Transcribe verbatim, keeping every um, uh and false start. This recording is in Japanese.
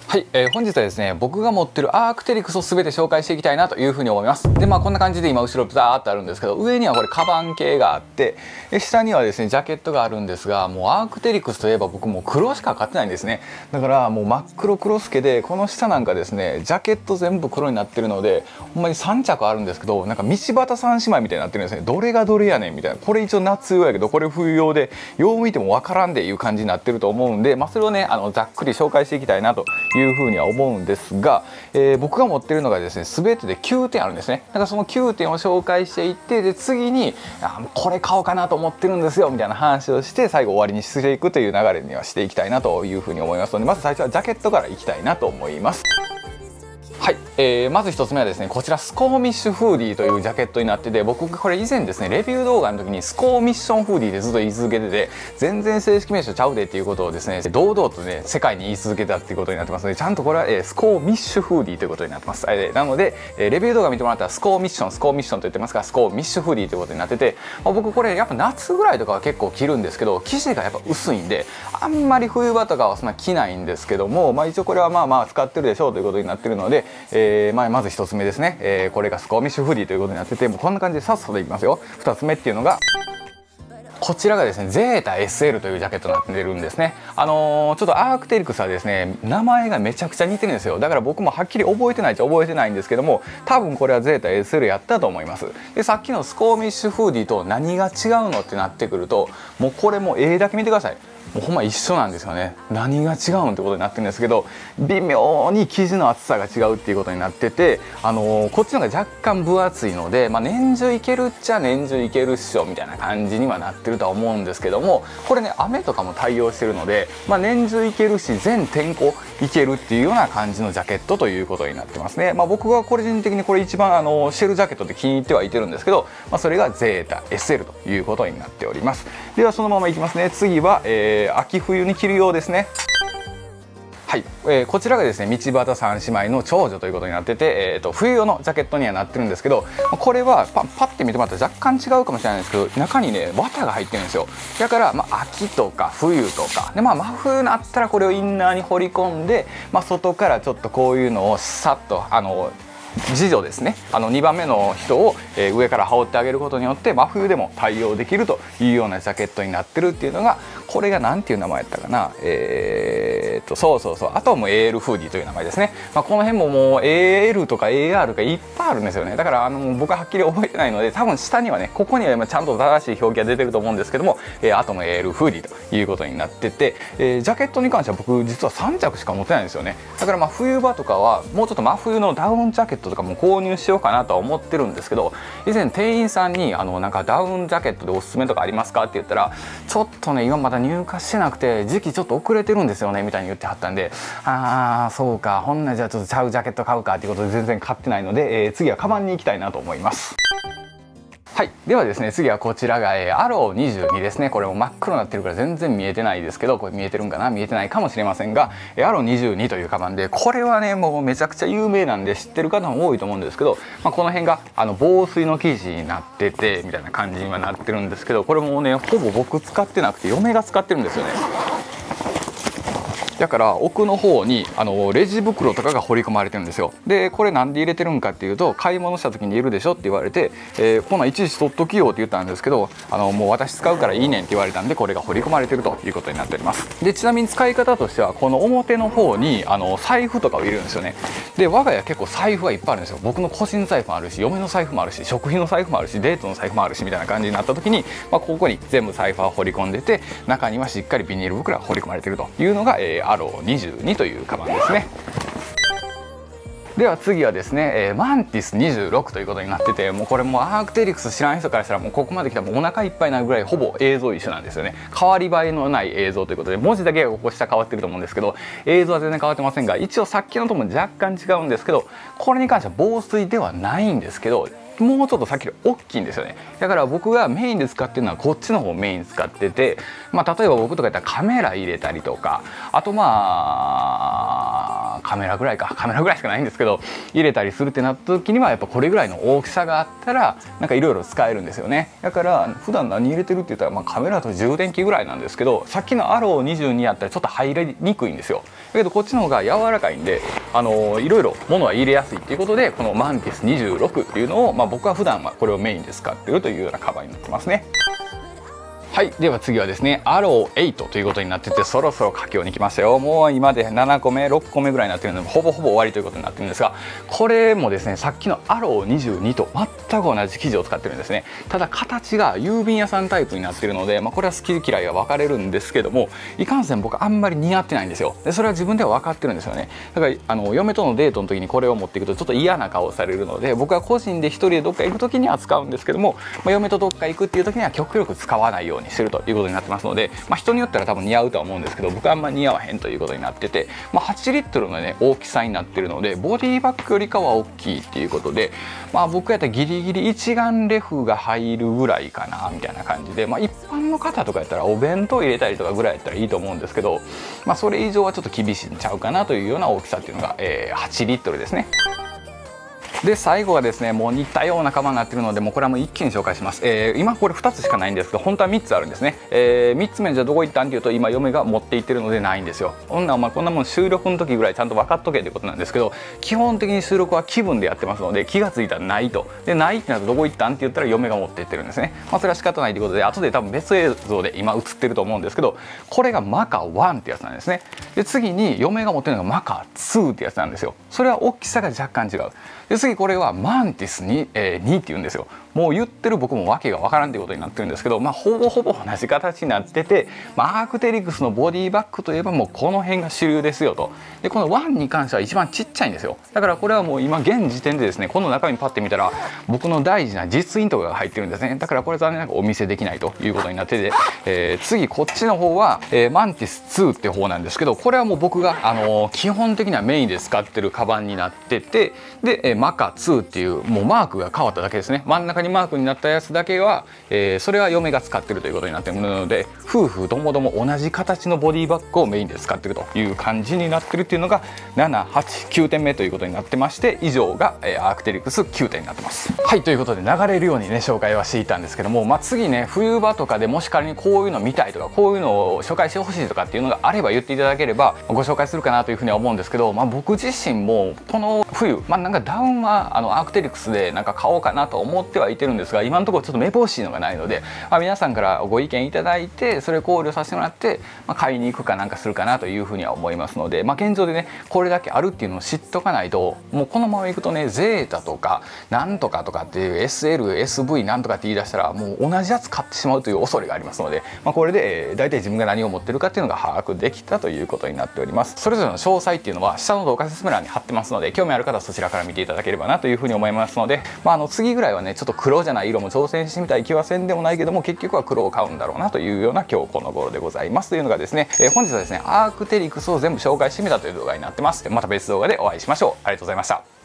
はい、えー、本日はですね、僕が持ってるアークテリクスを全て紹介していきたいなというふうに思います。で、まあこんな感じで今後ろザーっとあるんですけど、上にはこれカバン系があって、下にはですねジャケットがあるんですが、もうアークテリクスといえば僕もう黒しか買ってないんですね。だからもう真っ黒黒助で、この下なんかですねジャケット全部黒になってるので、ほんまにさん着あるんですけど、なんか道端三姉妹みたいになってるんですね。どれがどれやねんみたいな。これ一応夏用やけど、これ冬用でよう見てもわからんでいう感じになってると思うんで、まあそれをねあのざっくり紹介していきたいなというふうには思うんですが、えー、僕が持ってるのがですね全てできゅうてんあるんですね。だからそのきゅうてんを紹介していって、で次にあこれ買おうかなと思ってるんですよみたいな話をして、最後終わりにしていくという流れにはしていきたいなというふうに思いますので、まず最初はジャケットからいきたいなと思います。はい、えー、まずひとつめはですね、こちらスコーミッシュフーディーというジャケットになってて、僕これ以前ですねレビュー動画の時にスコーミッションフーディーでずっと言い続けてて、全然正式名称ちゃうでっていうことをですね堂々とね世界に言い続けたっていうことになってますので、ちゃんとこれは、えー、スコーミッシュフーディーということになってます。えー、なので、えー、レビュー動画見てもらったらスコーミッションスコーミッションと言ってますが、スコーミッシュフーディーということになってて、まあ、僕これやっぱ夏ぐらいとかは結構着るんですけど、生地がやっぱ薄いんであんまり冬場とかはそんな着ないんですけども、まあ、一応これはまあまあ使ってるでしょうということになってるので、えー、まあまずひとつめですね、えー、これがスコーミッシュフーディーということになってて、もうこんな感じでさっさといきますよ。ふたつめっていうのがこちらがですねゼータ エスエル というジャケットになってるんですね。あのー、ちょっとアークテリクスはですね名前がめちゃくちゃ似てるんですよ。だから僕もはっきり覚えてないっちゃ覚えてないんですけども、多分これはゼータ エスエル やったと思います。でさっきのスコーミッシュフーディーと何が違うのってなってくると、もうこれも絵だけ見てください。もうほんま一緒なんですよね。何が違うんってことになってるんですけど、微妙に生地の厚さが違うっていうことになってて、あのー、こっちの方が若干分厚いので、まあ、年中いけるっちゃ年中いけるっしょみたいな感じにはなってるとは思うんですけども、これね雨とかも対応してるので、まあ、年中いけるし全天候いけるっていうような感じのジャケットということになってますね。まあ、僕は個人的にこれ一番あのシェルジャケットで気に入ってはいてるんですけど、まあ、それがゼータ エスエル ということになっております。ではそのままいきますね。次は、えー、秋冬に着るようですね。はい、えー、こちらがですね道端三姉妹の長女ということになってて、えー、と冬用のジャケットにはなってるんですけど、これはパパッて見てもらったら若干違うかもしれないんですけど、中にね綿が入ってるんですよ。だから、まあ、秋とか冬とかで、まあ、真冬になったらこれをインナーに掘り込んで、まあ、外からちょっとこういうのをさっとあの次女ですね、あのにばんめの人を、えー、上から羽織ってあげることによって真冬でも対応できるというようなジャケットになってるっていうのが、これが何ていう名前やったかな、えー、っとそうそうそう、あとはもう エーエル フーディーという名前ですね。まあ、この辺ももう エーエル とか エーアール がいっぱいあるんですよね。だからあの僕ははっきり覚えてないので、多分下にはねここには今ちゃんと正しい表記が出てると思うんですけども、えー、あとも エーエル フーディーということになってて、えー、ジャケットに関しては僕実はさん着しか持ってないんですよね。だからまあ冬場とかはもうちょっと真冬のダウンジャケットとかも購入しようかなとは思ってるんですけど、以前店員さんにあのなんかダウンジャケットでおすすめとかありますかって言ったら、ちょっとね今まだ入荷してなくて時期ちょっと遅れてるんですよねみたいに言ってはったんで、ああそうか、ほんならじゃあちょっとちゃうジャケット買うかっていうことで全然買ってないので、えー、次はカバンに行きたいなと思います。はい、ではですね次はこちらが、えー、アローにじゅうにですね。これも真っ黒になってるから全然見えてないですけど、これ見えてるんかな、見えてないかもしれませんが、えー、アローにじゅうにというカバンで、これはねもうめちゃくちゃ有名なんで知ってる方も多いと思うんですけど、まあ、この辺があの防水の生地になっててみたいな感じにはなってるんですけど、これもねほぼ僕使ってなくて嫁が使ってるんですよね。だから奥の方にあのレジ袋とかが彫り込まれてるんですよ。でこれなんで入れてるんかっていうと、買い物した時にいるでしょって言われて、えー、こんなんいちいち取っときようって言ったんですけど、あのもう私使うからいいねんって言われたんで、これが彫り込まれてるということになっております。でちなみに使い方としては、この表の方にあの財布とかを入れるんですよね。で我が家結構財布がいっぱいあるんですよ。僕の個人財布もあるし、嫁の財布もあるし、食費の財布もあるし、デートの財布もあるしみたいな感じになった時に、まあ、ここに全部財布は彫り込んでて、中にはしっかりビニール袋が彫り込まれてるというのが、えー、アローにじゅうにというカバンですね。では次はですね、えー、マンティスにじゅうろくということになってて、もうこれもうアークテリクス知らん人からしたらもうここまで来たらもうお腹いっぱいになるぐらいほぼ映像一緒なんですよね。変わり映えのない映像ということで、文字だけがここ下変わってると思うんですけど、映像は全然変わってませんが、一応さっきのとも若干違うんですけど、これに関しては防水ではないんですけど、もうちょっとさっきより大きいんですよね。だから僕がメインで使ってるのはこっちの方をメイン使ってて、まあ、例えば僕とかやったらカメラ入れたりとか、あとまあカメラぐらいかカメラぐらいしかないんですけど入れたりするってなった時にはやっぱこれぐらいの大きさがあったらなんかいろいろ使えるんですよね。だから普段何入れてるって言ったら、まあ、カメラと充電器ぐらいなんですけど、さっきのアローにじゅうにやったらちょっと入りにくいんですよ。だけどこっちの方が柔らかいんで、あのー、いろいろ物は入れやすいっていうことで、このマンティスにじゅうろくっていうのを、まあ、僕は普段はこれをメインで使っているというようなカバンになってますね。はい、では次はですねアローエイトということになってて、そろそろ佳境に来ましたよ。もう今でななこめろっこめぐらいになってるのでほぼほぼ終わりということになってるんですが、これもですねさっきのアローにじゅうにと全く同じ生地を使ってるんですね。ただ形が郵便屋さんタイプになっているので、まあ、これは好き嫌いが分かれるんですけども、いかんせん僕あんまり似合ってないんですよ。でそれは自分では分かってるんですよね。だからあの嫁とのデートの時にこれを持っていくとちょっと嫌な顔をされるので、僕は個人で一人でどっか行く時には使うんですけども、まあ、嫁とどっか行くっていう時には極力使わないようにするということになってますので、まあ、人によっては多分似合うとは思うんですけど、僕はあんまり似合わへんということになってて、まあ、はちリットルのね大きさになってるのでボディバッグよりかは大きいっていうことで、まあ、僕やったらギリギリ一眼レフが入るぐらいかなみたいな感じで、まあ、一般の方とかやったらお弁当入れたりとかぐらいやったらいいと思うんですけど、まあ、それ以上はちょっと厳しいんちゃうかなというような大きさっていうのが、えー、はちリットルですね。で最後はですねもう似たようなカバンになってるので、もうこれはもう一気に紹介します。えー、今これふたつしかないんですけど本当はみっつあるんですね。えー、みっつめじゃどこ行ったんっていうと、今嫁が持って行ってるのでないんですよ。こんなお前こんなもん収録の時ぐらいちゃんと分かっとけってことなんですけど、基本的に収録は気分でやってますので、気が付いたらないと。でないってなるとどこ行ったんって言ったら嫁が持って行ってるんですね。まあそれは仕方ないということで、後で多分別映像で今映ってると思うんですけど、これがマカワンってやつなんですね。で次に嫁が持ってるのがマカツーってやつなんですよ。それは大きさが若干違う。で次これはマンティスに、えー、にって言うんですよ。もう言ってる僕も訳がわからんということになってるんですけど、まあ、ほぼほぼ同じ形になってて、まあ、アークテリクスのボディバッグといえばもうこの辺が主流ですよと。でこのワンに関しては一番ちっちゃいんですよ。だからこれはもう今現時点でですね、この中身パッて見たら僕の大事な実印とかが入ってるんですね。だからこれ残念ながらお見せできないということになってて、えー、次こっちの方は、えー、マンティスツーって方なんですけど、これはもう僕が、あのー、基本的にはメインで使ってるカバンになってて、で、えー、マカツーっていうもうマークが変わっただけですね。真ん中にマークになったやつだけは、えー、それは嫁が使ってるということになっているので、夫婦ともども同じ形のボディバッグをメインで使ってるという感じになってるっていうのがなな、はち、きゅうてんめということになってまして、以上が、えー、アークテリクスきゅうてんになってます。はい、ということで流れるようにね紹介はしていたんですけども、まあ、次ね冬場とかでもし仮にこういうの見たいとかこういうのを紹介してほしいとかっていうのがあれば言っていただければご紹介するかなというふうには思うんですけど、まあ、僕自身もこの冬、まあ、なんかダウンはあのアークテリクスでなんか買おうかなと思ってはいてるんですが、今のところちょっとめぼしいのがないので、まあ、皆さんからご意見いただいてそれを考慮させてもらって、まあ、買いに行くかなんかするかなというふうには思いますので、まあ、現状でねこれだけあるっていうのを知っとかないと、もうこのままいくとねゼータとかなんとかとかっていう エスエル、エスブイ なんとかって言い出したらもう同じやつ買ってしまうという恐れがありますので、まあ、これで、えー、大体自分が何を持ってるかっていうのが把握できたということになっております。それぞれの詳細っていうのは下の動画説明欄に貼ってますので、興味ある方はそちらから見ていただければなというふうに思いますので、まあ、あの次ぐらいはねちょっと黒じゃない色も挑戦してみたい気はせんでもないけども、結局は黒を買うんだろうなというような今日この頃でございますというのがですね、えー、本日はですねアークテリクスを全部紹介してみたという動画になってます。また別動画でお会いしましょう。ありがとうございました。